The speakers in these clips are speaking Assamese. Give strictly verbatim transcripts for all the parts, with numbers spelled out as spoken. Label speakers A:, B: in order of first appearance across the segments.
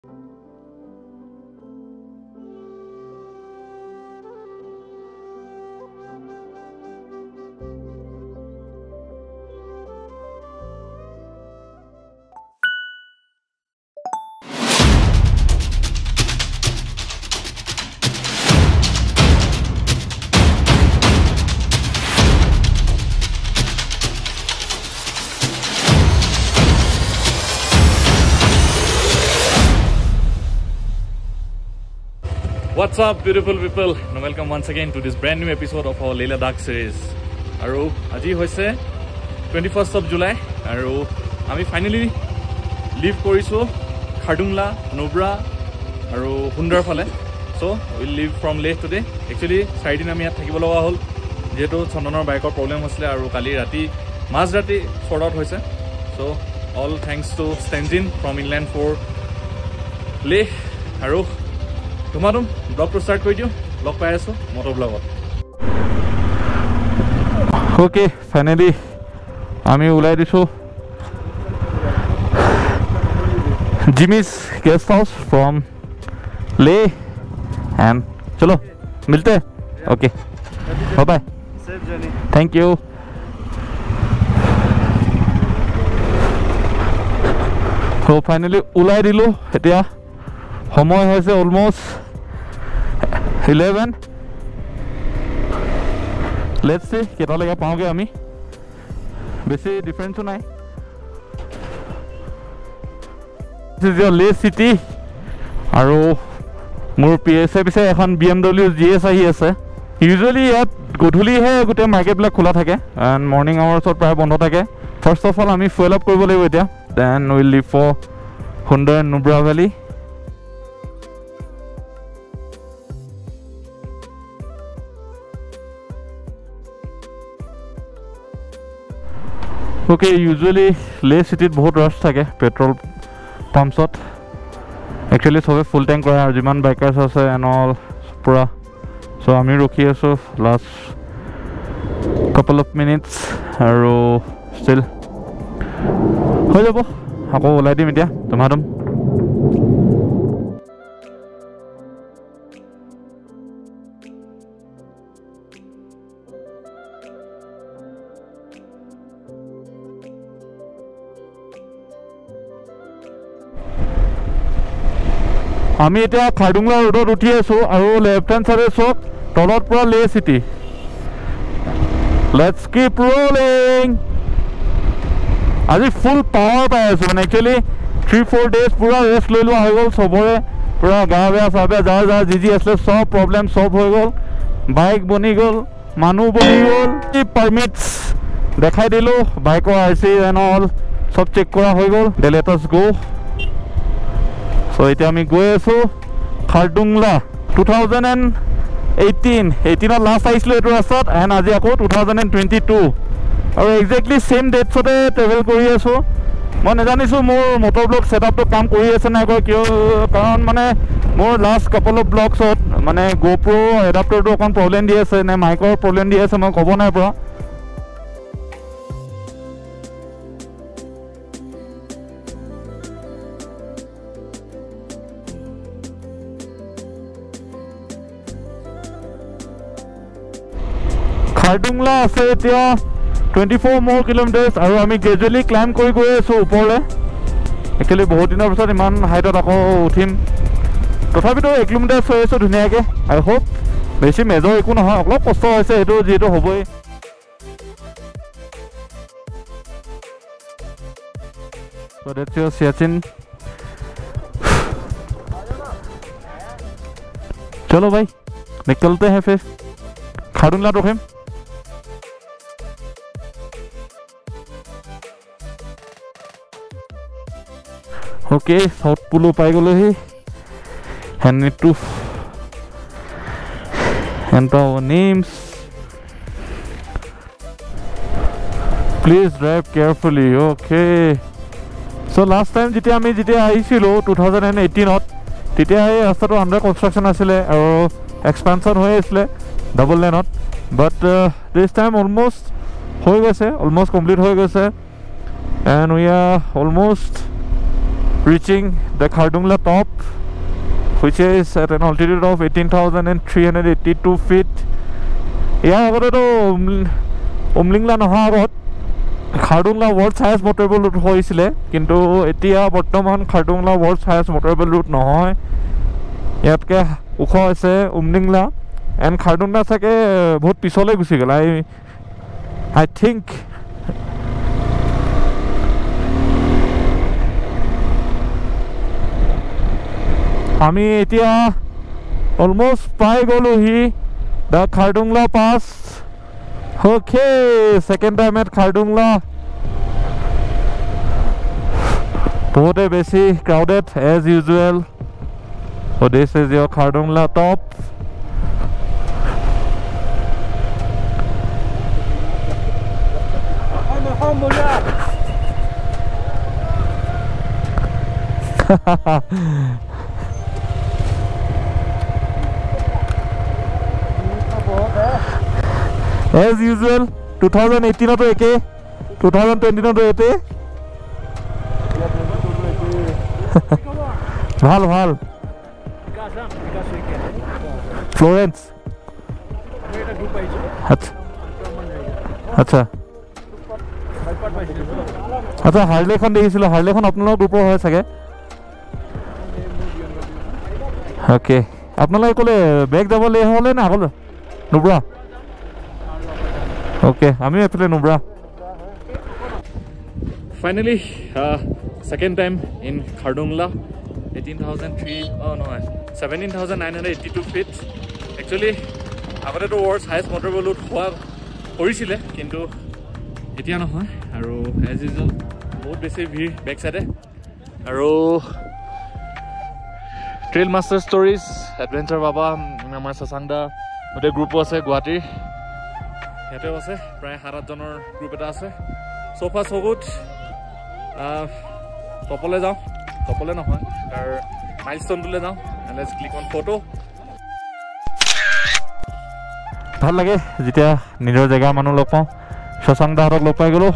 A: What's up, beautiful people, and welcome once again to this brand new episode of our Leh Ladakh series. Aru aji hoise twenty-first of July, aru ami finally leave korisu Khardungla, Nubra, aru Hundar phale. So we'll leave from Leh today. Actually, four din ami yat thakibo laga hol jeto Chandonor bike or problem hosle aru kali rati maz rati sort out hoise. So all thanks to Stanzin from Inland for Leh. Aru Tumadum blog to start with you. Blog by us, motor blog. Okay, finally, I'm ulai disu Jimmy's guest house from Leh, and chalo, milte. Okay, bye bye.
B: Safe journey.
A: Thank you. So finally, ulai dilu. Etia সময় হৈছে অলমোস্ট eleven. লেটস সি কেটা লাগা পাওগে আমি বেশি ডিফারেন্সও নাই দিস ইজ ইয়োর লে সিটি আৰু মোৰ পিএসএ পিছে এখন বিএমডব্লিউ জিএস আহি আছে ইউজুৱেলি ইয়াত গধূলিহে গোটেই মাৰ্কেটবিলাক খোলা থাকে এণ্ড মৰ্নিং আৱাৰ্ছত প্ৰায় বন্ধ থাকে ফাৰ্ষ্ট অফ অল আমি ফুয়েল আপ কৰিব লাগিব এতিয়া then will leave for Hundar and Nubra Valley. Okay, usually Leh city बहुत rush থাকে petrol pumps ot actually সবে full tank কৰে আৰু যিমান bikers আছে and all পুৰা so আমি ৰখি আছো last couple of minutes আৰু still হৈ যাব আকৌ ওলাই দিম এতিয়া তোমাদম আমি এটা খাৰডুংলা ৰোডত উঠি আছো আৰু লেফট হ্যান্ড সাইডে চক তলত পুৰা লে সিটি লেটস কিপ রোলিং আজি ফুল পাৱাৰ পাই আছো মানে একচুয়ালি three four ডেজ পুৰা ৰেষ্ট লৈ লোৱা হৈ গল সবৰে পুৰা গা বেয়া সাবে যা যা জি জি আসলে সব প্ৰবলেম সব হৈ গল বাইক বনি গল মানুহ বনি গল কি পারমিটস দেখাই দিলো বাইকৰ আৰসি এন্ড অল সব চেক কৰা হৈ গল লেট আস গো So এতিয়া আমি গৈ আছো Khardungla two thousand eighteen eighteen ৰ লাষ্ট আইছিল এটো ৰাস্তাত এন্ড আজি আকৌ two thousand twenty-two আৰু এক্স্যাক্টলি সেম ডেটছতে ট্ৰেভেল কৰি আছো মই নাজানিছো মোৰ মোটৰ ব্লগ সেটআপটো কাম কৰি আছে নাই কিয় কাৰণ মানে মোৰ লাষ্ট কাপল অফ ব্লগছত মানে GoPro এডাপ্টাৰটো অকন প্ৰবলেম দি আছে নে মাইকৰ প্ৰবলেম দি আছে মই ক'ব নাই পৰা Khardungla আছে এতিয়া twenty-four more kilometers আৰু আমি গ্ৰেজুৱেলি ক্লাইম কৰি গৈ আছো ওপৰলে একচুৱেলি বহুত দিনৰ পিছত ইমান হাইটত আকৌ উঠিম তথাপিতো এক কিলোমিটাৰ হৈ আছে ধুনীয়াকে আই হোপ বেছি মেজৰ একো নহয় অলপ কষ্ট হৈছে এটো যেটো হ'বই so that's your Siachen चलो भाई निकलते हैं फिर खारडुंगला रोकेम Okay, South Pulu पाई गलो ही and need to enter our names. Please drive carefully. Okay. So last time जिते आमी जिते आई सिलो twenty eighteen ot तिते आई रास्ता तो under construction आसिले और expansion होए इसले double lane ot but uh, this time almost होए गए से almost complete होए गए से and we are almost reaching the Khardungla top, which is at an altitude of eighteen thousand three hundred eighty-two feet. ইয়াৰ আগতেতো উমলিংলা নোহোৱাৰ আগত Khardungla world highest motorable route হৈছিলে, কিন্তু এতিয়া বৰ্তমান Khardungla world highest motorable route নহয়, ইয়াতকৈ ওখ হৈছে উমলিংলা। এণ্ড খাৰডুংলা চাগে বহুত পিছলৈ গুচি গ'ল। আই আই থিংক আমি এতিয়া অলমষ্ট পাই গ'লোহি the Khardungla pass. Okay, second time at Khardungla. Both are busy, crowded as usual. So this is your Khardungla top. As usual, twenty eighteen to eke, twenty twenty to ete. Bhal bhal. Florence. Acha. Acha. Acha Harley khon dekhisilo, Harley khon apnalok group hoy sage. Okay. Apnalok kole bag jabole hole na hole. Nubra. Okay, আমি এফালে Nubra. Finally, uh, second time in Khardungla, eighteen thousand three, oh no, seventeen thousand nine hundred eighty-two feet. Actually, আগতে তো world's highest motorable route হোৱা কৰিছিলে, কিন্তু এতিয়া নহয়। আৰু as usual বহুত বেছি ভিৰ বেক সাইডে। আৰু ট্ৰেইল মাষ্টাৰ ষ্টৰিজ এডভেঞ্চাৰ বাবা আমাৰ শশাংদা গোটেই গ্ৰুপো আছে গুৱাহাটীৰ। ইয়াতেও আছে প্ৰায় সাত আঠজনৰ গ্ৰুপ এটা আছে। সোফা সগুট টপলে যাওঁ, টপলে নহয় তাৰ মাইলষ্টনটোলৈ যাওঁ। Let's click on photo. ভাল লাগে যেতিয়া নিজৰ জেগাৰ মানুহ লগ পাওঁ। শশাংদাহঁতক লগ পাই গ'লোঁ।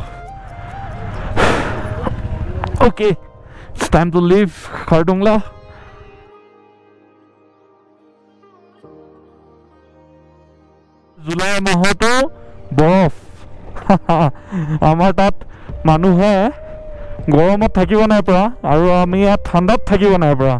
A: Okay, it's time to leave Khardungla. July মাহতো বৰফ। আমাৰ তাত মানুহে গৰমত থাকিব নাই পৰা, আৰু আমি ইয়াত ঠাণ্ডাত থাকিব নাই পৰা।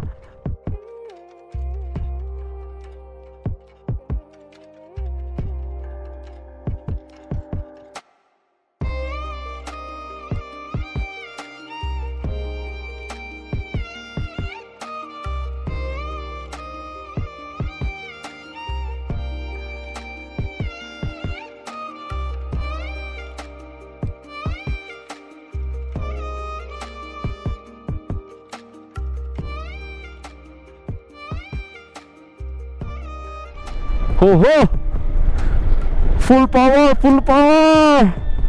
A: Oh, oh. Full power, full power.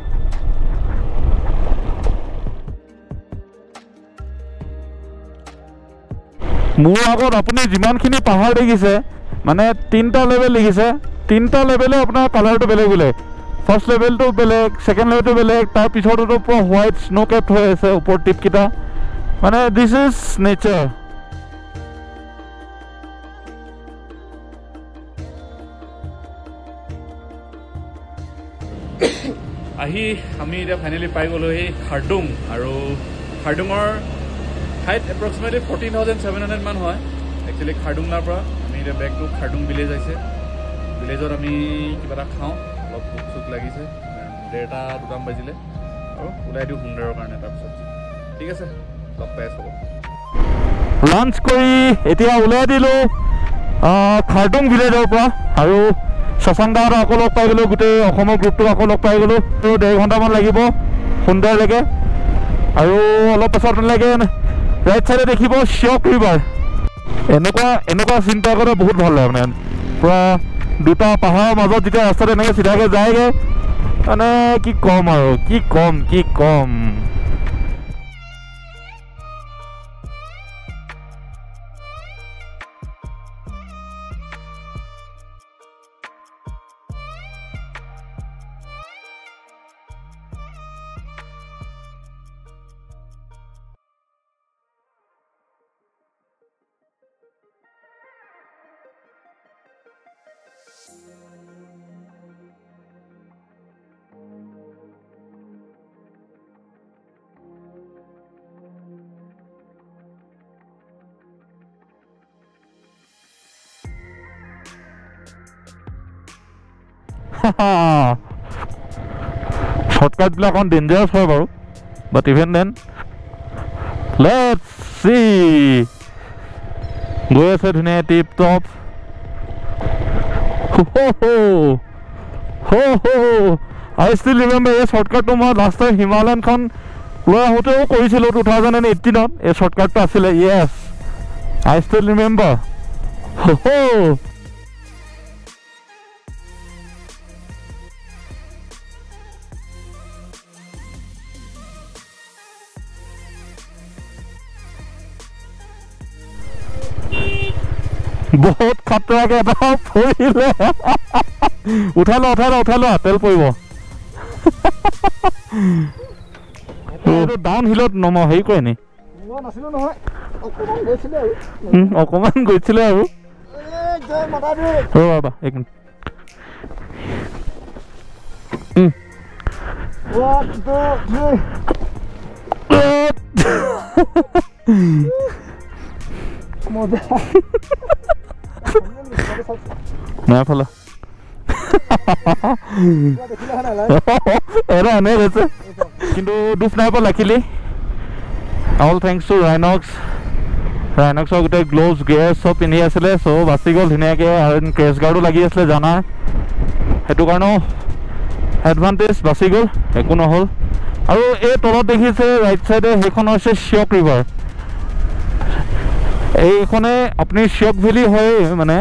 A: মোৰ আগত আপুনি যিমানখিনি পাহাৰ দেখিছে, মানে তিনিটা লেভেল দেখিছে, তিনিটা লেভেলে আপোনাৰ কালাৰটো বেলেগ বেলেগ। ফাৰ্ষ্ট লেভেলটো বেলেগ, ছেকেণ্ড লেভেলটো বেলেগ, তাৰ পিছততো পুৰা হোৱাইট স্ন' কেপ হৈ আছে ওপৰ টিপকেইটা। মানে দিছ ইজ নেচাৰ। আহি আমি এতিয়া ফাইনেলি পাই গ'লোঁ সেই খাৰডুং। আৰু খাৰডুঙৰ height approximately fourteen thousand seven hundred মান হয় একচুৱেলি খাৰডুংলাৰ পৰা। আমি এতিয়া বেক টু খাৰডুং ভিলেজ আহিছে। ভিলেজত আমি কিবা এটা খাওঁ, অলপ ভোক চোক লাগিছে। ডেৰটা দুটামান বাজিলে আৰু ওলাই দিওঁ সুন্দৰৰ কাৰণে। তাৰপিছত ঠিক আছে, লগ পাই আছোঁ। লাঞ্চ কৰি এতিয়া ওলাই দিলোঁ খাৰডুং ভিলেজৰ পৰা। আৰু শশাংদাহঁতক আকৌ লগ পাই গ'লোঁ, গোটেই অসমৰ গ্ৰুপটোক আকৌ লগ পাই গ'লোঁ। আৰু ডেৰ ঘণ্টামান লাগিব সুন্দৰলৈকে। আৰু অলপ পাছত নালাগে ৰাইট চাইডে দেখিব শ্বিয়ক ৰিভাৰ। এনেকুৱা এনেকুৱা চিন্তা কৰে বহুত ভাল লাগে। মানে পূৰা দুটা পাহাৰৰ মাজত যেতিয়া ৰাস্তাত এনেকৈ চিধাকৈ যায়গৈ, মানে কি ক'ম আৰু কি ক'ম কি ক'ম। শ্বৰ্টকাটবিলাক অকণ ডেঞ্জাৰাছ হয় বাৰু but even then let's see গৈ আছে ধুনীয়া tip top I still remember এই শ্বৰ্টকাটটো মই লাষ্ট টাইম হিমালয়ানখন লৈ আহোঁতেও কৰিছিলোঁ টু থাউজেণ্ড এণ্ড এইটিনত এই শ্বৰ্টকাটটো আছিলে য়েছ আই ষ্টিল ৰিমেম্বাৰ বহুত খাতৰাকে এটা পৰিলে উঠাই লোৱা উঠাই লোৱা উঠাই লোৱা তেল পৰিব ডাউন হিলত নম হেৰি কৰে নি অকণমান গৈছিলে আৰু ৰ'বা এক মিনিট নাই ফালা এৰা এনে গৈছে কিন্তু দুখ নাই পোৱা luckily all thanks to Rynox ৰাইনক্সৰ গোটেই গ্ল'ভছ গিয়াৰ চব পিন্ধি আছিলে চ' বাচি গ'ল ধুনীয়াকৈ আৰু ক্ৰেছ গাৰ্ডো লাগি আছিলে জানা সেইটো কাৰণেও এডভান্টেজ বাচি গ'ল একো নহ'ল আৰু এই তলত দেখিছে ৰাইট চাইডে সেইখন হৈছে শ্বিয়ক ৰিভাৰ এইখনে আপুনি শ্বিয়ক ভেলী হৈ মানে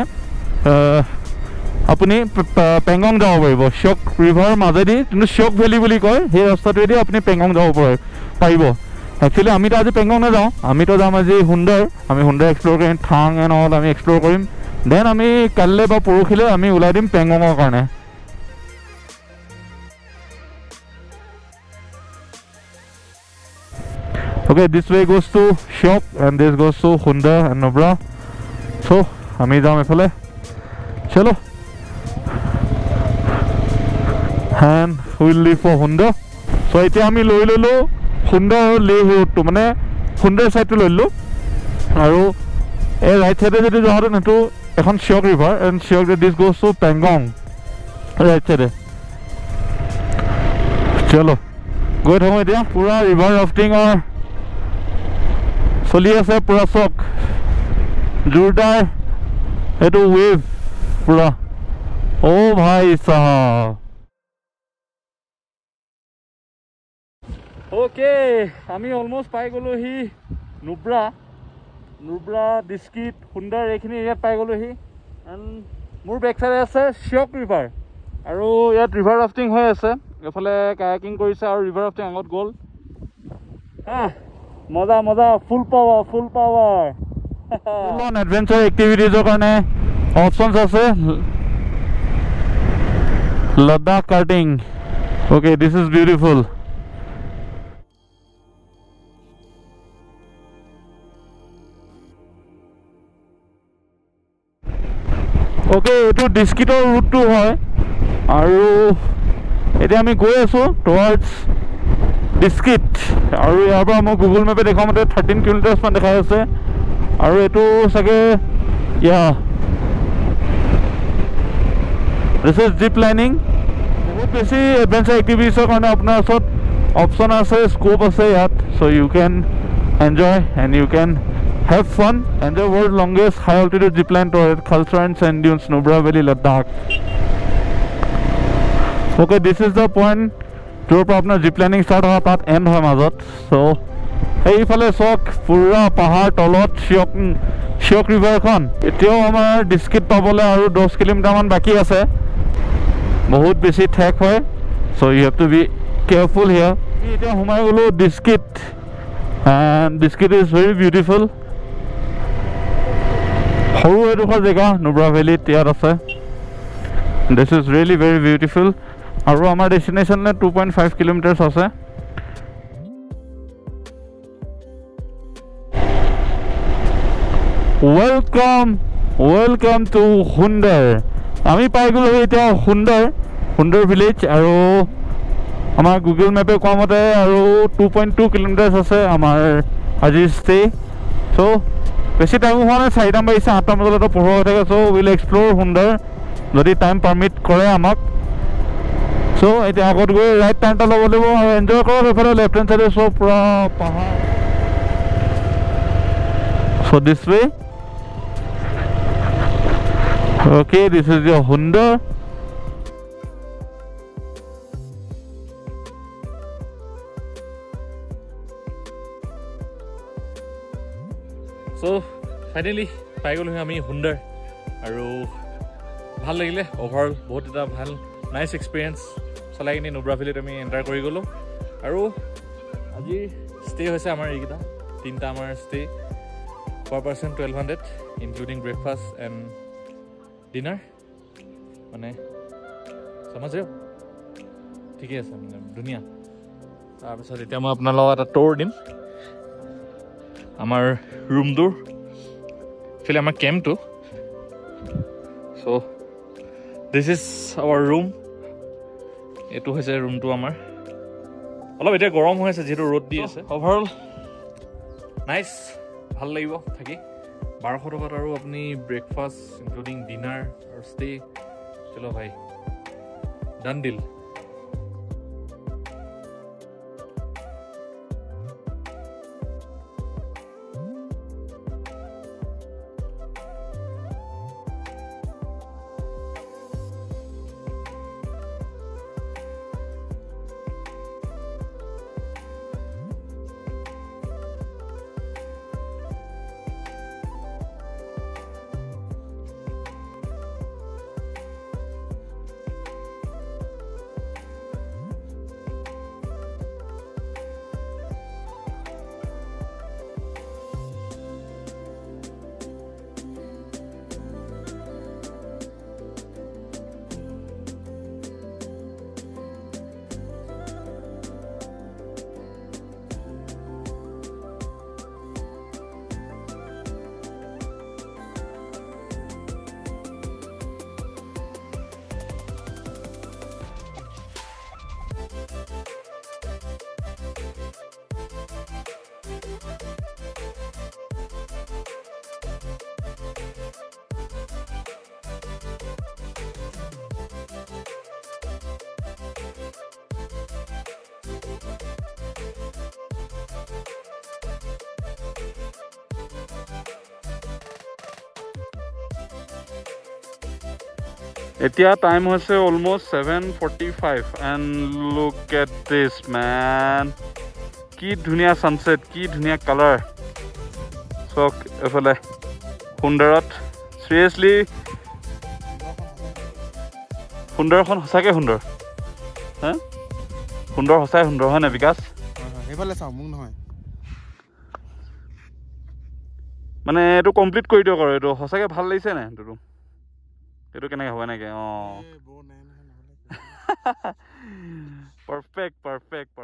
A: আপুনি পেংগং যাব পাৰিব শ্বিয়ক ৰিভাৰৰ মাজেদি কিন্তু শ্বিয়ক ভেলী বুলি কয় সেই ৰাস্তাটোৱেদি আপুনি পেংগং যাব পাৰিব একচুৱেলি আমিতো আজি পেংগং নাযাওঁ আমিতো যাম আজি সুন্দৰ আমি সুন্দৰ এক্সপ্ল'ৰ কৰিম থাং এণ্ড অল আমি এক্সপ্ল'ৰ কৰিম দেন আমি কাইলৈ বা পৰহিলৈ আমি ওলাই দিম পেংগঙৰ কাৰণে Okay, this way goes to Shiok and this goes to Hunda and Nubra. So, আমি যাম এফালে চলো and we'll leave for Hunda. So, এতিয়া আমি লৈ ললো Hunda আৰু Leh ৰোডটো মানে Hundaৰ চাইডটো লৈ ললো আৰু এই ৰাইট চাইডে যদি যোৱা হয় সেইটো এখন Shiok river and Shiok this goes to Pangong right চাইডে চলো গৈ থাকোঁ এতিয়া পুৰা ৰিভাৰ ৰাফটিঙৰ চলি আছে পুৰা চক জোৰদাৰ এইটো ৱেভ পুৰা অ' ভাই চাহাব অ'কে আমি অলমষ্ট পাই গ'লোহি নুব্ৰা নুব্ৰা ডিস্কিট সুন্দৰ এইখিনি এৰিয়াত পাই গ'লোহি এণ্ড মোৰ বেক চাইডে আছে শ্বিয়ক ৰিভাৰ আৰু ইয়াত ৰিভাৰ ৰাফটিং হৈ আছে এইফালে কায়াকিং কৰিছে আৰু ৰিভাৰ ৰাফটিং আগত গ'ল হা মজা মজা full power full power adventure এক্টিভিটিজৰ কাৰণে অপশ্যনছ আছে Ladakh karting okay this is beautiful okay এইটো ডিস্কিটৰ ৰুটটো হয় আৰু এতিয়া আমি গৈ আছোঁ টুৱাৰ্ডছ ডিস্কিট আৰু ইয়াৰ পৰা মই গুগল মেপে দেখা মতে থাৰ্টিন কিলোমিটাৰ্ছমান দেখাই আছে আৰু এইটো চাগে ইয়া দিছ ইজ জিপ লাইনিং বহুত বেছি এডভেঞ্চাৰ এক্টিভিটিছৰ কাৰণে আপোনাৰ ওচৰত অপশ্যন আছে স্ক'প আছে ইয়াত so' you can enjoy and you can have fun enjoy world longest high altitude zip line টৰেট Khalsar and sand dunes Nubra valley Ladakh okay this is the point য'ৰ পৰা আপোনাৰ জিপ লাইনিং ষ্টাৰ্ট হয় তাত এণ্ড হয় মাজত চ' সেইফালে চাওক পুৰা পাহাৰ তলত শ্বিয়ক শ্বিয়ক ৰিভাৰখন এতিয়াও আমাৰ ডিস্কিট পাবলৈ আৰু দহ কিলোমিটাৰমান বাকী আছে বহুত বেছি ঠেক হয় so' you have to be careful here এতিয়া সোমাই গ'লোঁ Diskit and Diskit is very beautiful সৰু এডোখৰ জেগা নুব্ৰা ভেলীত ইয়াত আছে this is really very beautiful আৰু আমাৰ ডেষ্টিনেশ্যনলৈ টু পইণ্ট ফাইভ কিলোমিটাৰ্ছ আছে ৱেলকাম ৱেলকাম টু সুন্দৰ আমি পাই গ'লোঁ এতিয়া সুন্দৰ সুন্দৰ ভিলেজ আৰু আমাৰ গুগল মেপে কোৱা মতে আৰু টু পইণ্ট টু কিলোমিটাৰ্ছ আছে আমাৰ আজিৰ ষ্টে চ' বেছি টাইম হোৱা নাই চাৰিটামান বাজিছে আঠটামান বজালৈকে পোহৰ হৈ থাকে চ' উইল এক্সপ্ল'ৰ সুন্দৰ যদি টাইম পাৰ্মিট কৰে আমাক চ' এতিয়া আগত গৈ ৰাইট টাৰ্ণ এটা ল'ব লাগিব আৰু এনজয় কৰক এইফালে লেফ্ট হেণ্ড চাইডে চব পূৰা পাহাৰ চ' দিছ ৱে অ'কে দিছ ইজ ইয়ৰ সুন্দৰ চ' ফাইনেলি পাই গ'লোঁ আমি সুন্দৰ আৰু ভাল লাগিলে অভাৰঅল বহুত এটা ভাল নাইচ এক্সপিৰিয়েঞ্চ চলাই কিনি নুব্ৰা ভেলীত আমি এণ্টাৰ কৰি গ'লোঁ আৰু আজি ষ্টে হৈছে আমাৰ এইকেইটা তিনিটা আমাৰ stay per person twelve hundred including breakfast and dinner মানে চামাজে ঠিকেই আছে মানে ধুনীয়া তাৰপিছত এতিয়া মই আপোনালোকক এটা ট'ৰ দিম আমাৰ ৰুমটোৰ একচুৱেলি আমাৰ কেম্পটো so' this is our room এইটো হৈছে ৰুমটো আমাৰ অলপ এতিয়া গৰম হৈ আছে যিহেতু ৰ'দ দি আছে অভাৰঅল নাইচ ভাল লাগিব থাকি বাৰশ টকাত আৰু আপুনি ব্ৰেকফাষ্ট ইনক্লুডিং ডিনাৰ আৰু ষ্টে চলো ভাই ডান ডিল এতিয়া টাইম হৈছে almost seven forty five and look at this man কি ধুনীয়া ছানছেট কি ধুনীয়া কালাৰ চক এইফালে সুন্দৰত চিৰিয়াছলি সুন্দৰখন সঁচাকৈ সুন্দৰ হা সুন্দৰ সঁচাই সুন্দৰ হয় নাই বিকাশ
B: সেইফালে চাওঁ মোক নহয়
A: মানে এইটো কমপ্লিট কৰি দিয়ক আৰু এইটো সঁচাকৈ ভাল লাগিছে নাই এইটো এইটো কেনেকৈ হ'ব এনেকৈ অঁ পাৰফেক্ট পাৰফেক্ট